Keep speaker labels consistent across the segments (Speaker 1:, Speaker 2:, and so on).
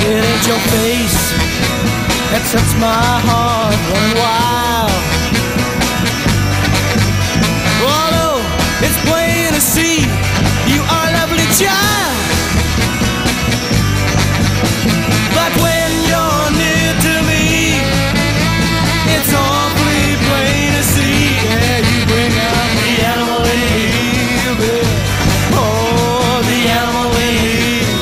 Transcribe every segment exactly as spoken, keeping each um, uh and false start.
Speaker 1: It ain't your face that sets my heart running wild. Although it's plain to see you are a lovely child, but when you're near to me, it's awfully plain to see. Yeah, you bring out the animal in me, yeah. Oh, the animal in me.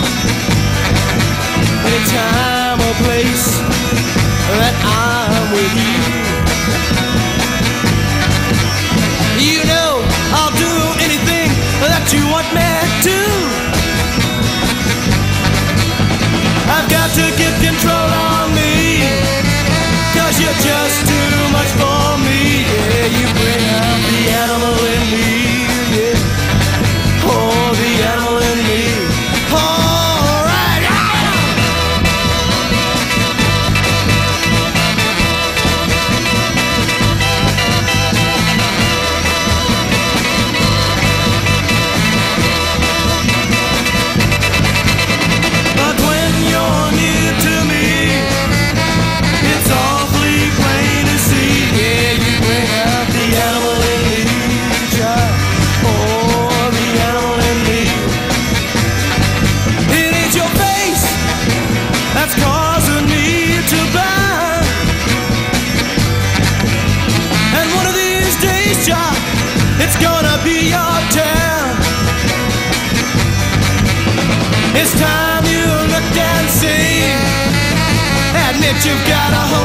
Speaker 1: Any time or place that I'm with you, you know I'll do anything that you want me to. I've got to get control on me, 'cause you're just too much for me. Yeah, you bring out the animal in me, yeah. Oh, the animal in me. All right, but when you're near to me, it's awfully plain to see. Yeah, you bring out the animal in me, child. Oh, the animal in me. It ain't your face that's causing me to blind. And one of these days, child, it's gonna be your turn. It's time you look and see. Admit you've got a hold